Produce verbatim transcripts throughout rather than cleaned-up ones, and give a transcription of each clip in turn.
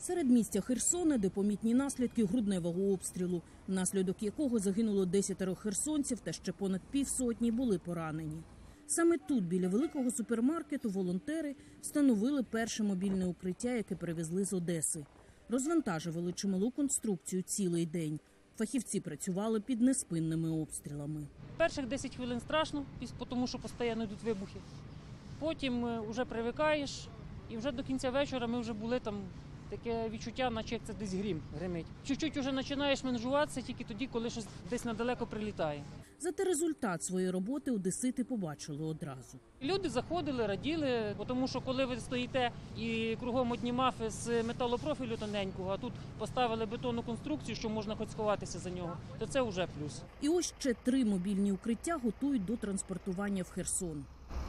Середмістя Херсона, де помітні наслідки грудневого обстрілу, внаслідок якого загинуло десятеро херсонців та ще понад півсотні були поранені. Саме тут, біля великого супермаркету, волонтери встановили перше мобільне укриття, яке привезли з Одеси. Розвантажували чималу конструкцію цілий день. Фахівці працювали під неспинними обстрілами. Перших десять хвилин страшно, тому що постійно йдуть вибухи. Потім вже привикаєш, і вже до кінця вечора ми вже були там, таке відчуття, наче як це десь грім гримить. Чуть-чуть вже починаєш менжуватися тільки тоді, коли щось десь недалеко прилітає. Зате результат своєї роботи одесити побачили одразу. Люди заходили, раділи, тому що коли ви стоїте і кругом одні мафи з металопрофілю тоненького, а тут поставили бетонну конструкцію, що можна хоч сховатися за нього, то це вже плюс. І ось ще три мобільні укриття готують до транспортування в Херсон.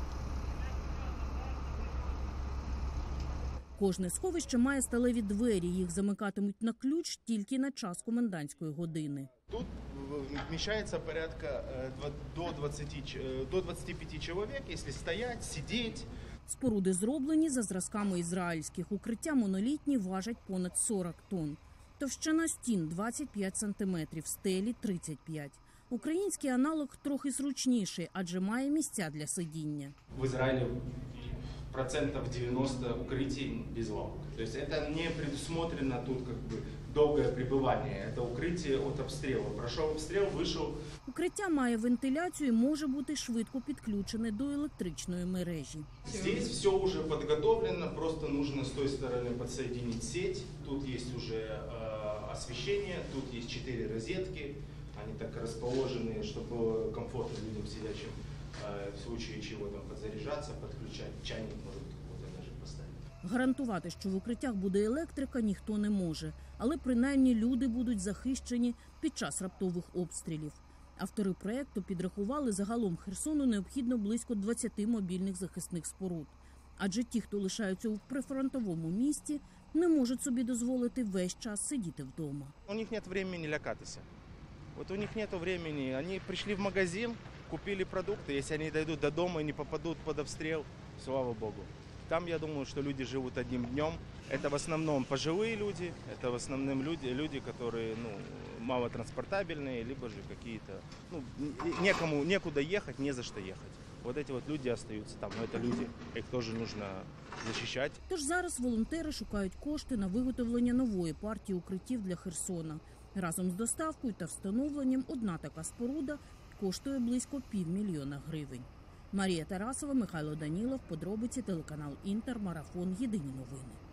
Кожне сховище має сталеві двері, їх замикатимуть на ключ тільки на час комендантської години. Тут вмещается порядка до двадцати, до двадцати пяти чоловік, якщо стоять, сидіти. Споруди зроблені за зразками ізраїльських. Укриття монолітні, важать понад сорок тонн. Товщина стін – двадцять п'ять сантиметрів, стелі – тридцять п'ять. Український аналог трохи зручніший, адже має місця для сидіння. В Ізраїлі процентов девяносто укрытий без лавок. То есть это не предусмотрено тут как бы долгое пребывание. Это укрытие от обстрела. Прошел обстрел, вышел. Укриття має вентиляцію і може бути швидко підключене до електричної мережі. Здесь все уже подготовлено, просто нужно с той стороны подсоединить сеть. Тут есть уже э, освещение, тут есть четыре розетки. Они так расположены, чтобы было комфортно людям сидящим. В случае чего там подзаряжаться, подключать чайник, может кто-то даже поставить. Гарантувати, що в укриттях буде електрика, ніхто не може. Але принаймні люди будуть захищені під час раптових обстрілів. Автори проєкту підрахували, загалом Херсону необхідно близько двадцяти мобільних захисних споруд. Адже ті, хто лишаються у прифронтовому місті, не можуть собі дозволити весь час сидіти вдома. У них нет времени лякатися. Вот у них нету времени. Они пришли в магазин, купили продукты. Если они дойдут до дома и не попадут под обстрел, слава богу. Там, я думаю, что люди живут одним днем. Это в основном пожилые люди, это в основном люди, люди которые ну, малотранспортабельные, либо же какие-то, ну, некому, некуда ехать, не за что ехать. Вот эти вот люди остаются там, но это люди, их тоже нужно защищать. Тож зараз волонтери шукають кошти на виготовлення нової партії укриттів для Херсона. Разом з доставкою та встановленням одна така споруда коштує близько півмільйона гривень. Марія Тарасова, Михайло Данілов, подробиці, телеканал Інтер, Марафон, Єдині новини.